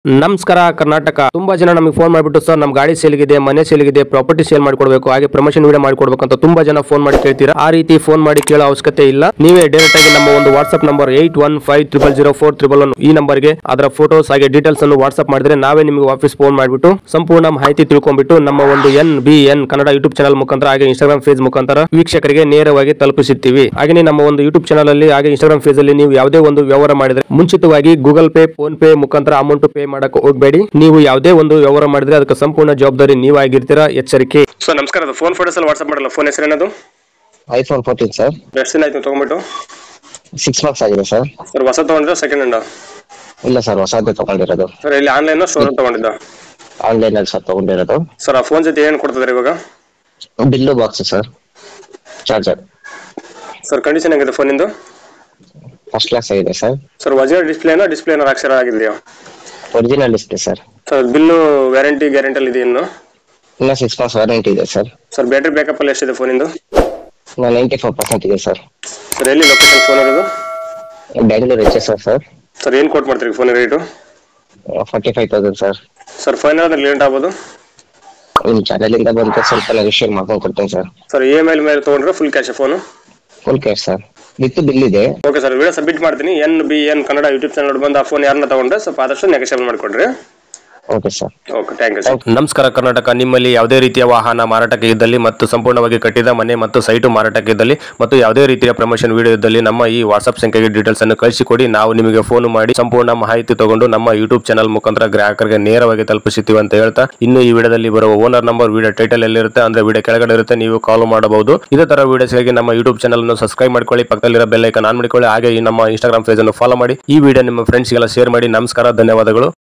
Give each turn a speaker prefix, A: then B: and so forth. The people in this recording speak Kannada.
A: ನಮಸ್ಕಾರ ಕರ್ನಾಟಕ ತುಂಬಾ ಜನ ನಮಗೆ ಫೋನ್ ಮಾಡಿಬಿಟ್ಟು ಸರ್ ನಮ್ಮ ಗಾಡಿ ಸೇಲ್ಗಿದೆ ಮನೆ ಸೇಲ್ಗಿದೆ ಪ್ರಾಪರ್ಟಿ ಸೇಲ್ ಮಾಡಿಕೊಡ್ಬೇಕು ಹಾಗೆ ಪ್ರಮೋಷನ್ ವಿಡಿಯೋ ಮಾಡಿಕೊಡ್ಬೇಕು ಅಂತ ತುಂಬಾ ಜನ ಫೋನ್ ಮಾಡಿ ಕೇಳ್ತೀರಾ ಆ ರೀತಿ ಫೋನ್ ಮಾಡಿ ಕೇಳೋ ಅವಶ್ಯಕತೆ ಇಲ್ಲ ನೀವೇ ಡೈರೆಕ್ಟ್ ಆಗಿ ನಮ್ಮ ಒಂದು ವಾಟ್ಸ್ಆಪ್ ನಂಬರ್ 81500411 ಈ ನಂಬರ್ಗೆ ಅದರ ಫೋಟೋಸ್ ಹಾಗೆ ಡೀಟೇಲ್ಸ್ ಅನ್ನು ವಾಟ್ಸ್ಆಪ್ ಮಾಡಿದ್ರೆ ನಾವೇ ನಿಮಗೆ ವಾಪಸ್ ಫೋನ್ ಮಾಡಿಬಿಟ್ಟು ಸಂಪೂರ್ಣ ಮಾಹಿತಿ ತಿಳ್ಕೊಂಡ್ಬಿಟ್ಟು ನಮ್ಮ ಒಂದು NBN ಕನ್ನಡ ಯೂಟ್ಯೂಬ್ ಚಾನಲ್ ಮುಖಾಂತರ ಹಾಗೆ ಇನ್ಸ್ಟಾಗ್ರಾಮ್ ಪೇಜ್ ಮುಖಾಂತರ ವೀಕ್ಷಕರಿಗೆ ನೇರವಾಗಿ ತಲುಪಿಸುತ್ತೀವಿ ಹಾಗೆ ನಮ್ಮ ಒಂದು ಯೂಟ್ಯೂಬ್ ಚಾನಲ್ ಅಲ್ಲಿ ಹಾಗೆ ಇನ್ಸ್ಟಾಗ್ರಾಮ್ ಪೇಜ್ ಅಲ್ಲಿ ನೀವು ಯಾವುದೇ ಒಂದು ವ್ಯವಹಾರ ಮಾಡಿದ್ರೆ ಮುಂಚಿತವಾಗಿ ಗೂಗಲ್ ಪೇ ಫೋನ್ ಪೇ ಮುಖಾಂತರ ಅಮೌಂಟ್ ಪೇ ಮಾಡಕ್ಕೆ ಹೋಗಬೇಡಿ ನೀವು ಯಾವುದೇ ಒಂದು ವ್ಯವಹಾರ ಮಾಡಿದ್ರೆ ಅದಕ್ಕೆ ಸಂಪೂರ್ಣ ಜವಾಬ್ದಾರಿ ನೀವಾಗಿರ್ತೀರಾ ಎಚ್ಚರಿಕೆ ಸರ್ ನಮಸ್ಕಾರ ಅದು ಫೋನ್ ಫೋಟೋಸ್ ಅಲ್ಲಿ ವಾಟ್ಸ್ಆಪ್ ಮಾಡಲ್ಲ ಫೋನ್ ಹೆಸರು ಏನದು
B: iPhone 14 ಸರ್
A: ಎಷ್ಟು ದಿನ ಆಯ್ತು ತಗೊಂಡ್ಬಿಟ್ಟು
B: 6 months ಆಗಿದೆ ಸರ್
A: ಸರ್ ಹೊಸ ತಗೊಂಡ್ರೆ ಸೆಕೆಂಡ್ ಹ್ಯಾಂಡ್
B: ಇಲ್ಲ ಸರ್ ಹೊಸದೇ ತಗೊಂಡಿರೋದು
A: ಸರ್ ಇಲ್ಲಿ ಆನ್ಲೈನ್ ಸ್ಟೋರ್ ತಗೊಂಡಿದ್ದ
B: ಆನ್ಲೈನ್ ಅಲ್ಲಿ ಸರ್ ತಗೊಂಡಿರೋದು
A: ಸರ್ ಆ ಫೋನ್ ಜೊತೆ ಏನು ಕೊಡ್ತಿದ್ದಾರೆ ಇವಾಗ
B: bill box sir charger
A: sir condition ಹೆಂಗಿದೆ ಫೋನ್ ಇಂದು
B: ಫಸ್ಟ್ ಕ್ಲಾಸ್ ಆಗಿದೆ ಸರ್
A: ಸರ್ ಒರಿಜಿನಲ್ ಡಿಸ್ಪ್ಲೇನ ಅಕ್ಷರ ಆಗಿದೆಯಾ
B: original display sir
A: sir bill warranty guarantee ಅಲ್ಲಿ ಇದೆ ಇನ್ನು
B: 6 months ವಾರಂಟಿ ಇದೆ ಸರ್
A: ಸರ್ ಬ್ಯಾಟರಿ ಬ್ಯಾಕಪ್ ಅಲ್ಲಿ ಎಷ್ಟಿದೆ ಫೋನ್ ಇಂದು
B: 94% ಇದೆ ಸರ್
A: ಸರ್ ಎಲ್ಲಿ ಲೊಕೇಶನ್ ಫೋನ್ ಇರೋದು
B: ಬೆಂಗಳೂರು HSR ಸರ್
A: ಸರ್ ಏನು ಕೋಟ್ ಮಾಡ್ತೀರಿ phone rate
B: 45,000 sir
A: sir final ಅಂದ್ರೆ ಲೇಟ್ ಆಗ್ಬೋದು
B: ನಿಮ್ಮ ಚಾನಲ್ ಇಂದ ಬಂದ್ರೆ ಸ್ವಲ್ಪ ನೆಗೋಷಿಯೇಟ್ ಮಾಡ್ಕೊಂಡು ಕೊಡ್ತೇನೆ ಸರ್
A: ಸರ್ EMI ಮೇಲೆ ತಗೊಂಡ್ರೆ full cash phone
B: full cash sir with bill ಇದೆ
A: ಓಕೆ ಸರ್ ವಿಡಿಯೋ ಸಬ್ಮಿಟ್ ಮಾಡ್ತೀನಿ NBN ಕನ್ನಡ ಯೂಟ್ಯೂಬ್ ಚಾನಲ್ ಬಂದು ಆ ಫೋನ್ ಯಾರನ್ನ ತಗೊಂಡ್ರೆ ಸ್ವಲ್ಪ ಆದಷ್ಟು ನೆಗೋಷಿಯೇಟ್ ಮಾಡಿಕೊಡ್ರಿ
B: okay sir
A: okay thank you sir ನಮಸ್ಕಾರ ಕರ್ನಾಟಕ ನಿಮ್ಮಲ್ಲಿ ಯಾವುದೇ ರೀತಿಯ ವಾಹನ ಮಾರಾಟಕ್ಕೆ ಇದ್ದಲ್ಲಿ ಮತ್ತು ಸಂಪೂರ್ಣವಾಗಿ ಕಟ್ಟಿದ ಮನೆ ಮತ್ತು ಸೈಟು ಮಾರಾಟಕ್ಕೆ ಇದ್ದಲ್ಲಿ ಮತ್ತು ಯಾವುದೇ ರೀತಿಯ ಪ್ರಮೋಷನ್ ವಿಡಿಯೋ ಇದ್ದಲ್ಲಿ ನಮ್ಮ ಈ ವಾಟ್ಸ್ಆಪ್ ಸಂಖ್ಯೆಗೆ ಡೀಟೇಲ್ಸ್ ಅನ್ನು ಕಳಿಸಿಕೊಡಿ ನಾವು ನಿಮಗೆ ಫೋನ್ ಮಾಡಿ ಸಂಪೂರ್ಣ ಮಾಹಿತಿ ತಗೊಂಡು ನಮ್ಮ ಯೂಟ್ಯೂಬ್ ಚಾನಲ್ ಮುಖಾಂತರ ಗ್ರಾಹಕರಿಗೆ ನೇರವಾಗಿ ತಲುಪಿಸುತ್ತೀವಿ ಅಂತ ಹೇಳ್ತಾ ಇನ್ನು ಈ ವಿಡಿಯೋದಲ್ಲಿ ಬರುವ ಓನರ್ ನಂಬರ್ ವಿಡಿಯೋ ಟೈಟಲ್ ಎಲ್ಲಿರುತ್ತೆ ಅಂದ್ರೆ ವಿಡಿಯೋ ಕೆಳಗಡೆ ಇರುತ್ತೆ ನೀವು ಕಾಲ್ ಮಾಡಬಹುದು ಇದೇ ತರ ವಿಡಿಯೋಸ್ಗಾಗಿ ನಮ್ಮ ಯೂಟ್ಯೂಬ್ ಚಾನಲ್ ಅನ್ನು ಸಬ್ಸ್ಕ್ರೈಬ್ ಮಾಡ್ಕೊಳ್ಳಿ ಪಕ್ಕದಲ್ಲಿರೋ ಬೆಲ್ ಐಕಾನ್ ಆನ್ ಮಾಡಿಕೊಳ್ಳಿ ಹಾಗೆ ಈ ನಮ್ಮ ಇನ್ಸ್ಟಾಗ್ರಾಮ್ ಪೇಜ್ ಅನ್ನು ಫಾಲೋ ಮಾಡಿ ಈ ವಿಡಿಯೋ ನಿಮ್ಮ ಫ್ರೆಂಡ್ಸ್ಗೆಲ್ಲ ಶೇರ್ ಮಾಡಿ ನಮಸ್ಕಾರ ಧನ್ಯವಾದಗಳು.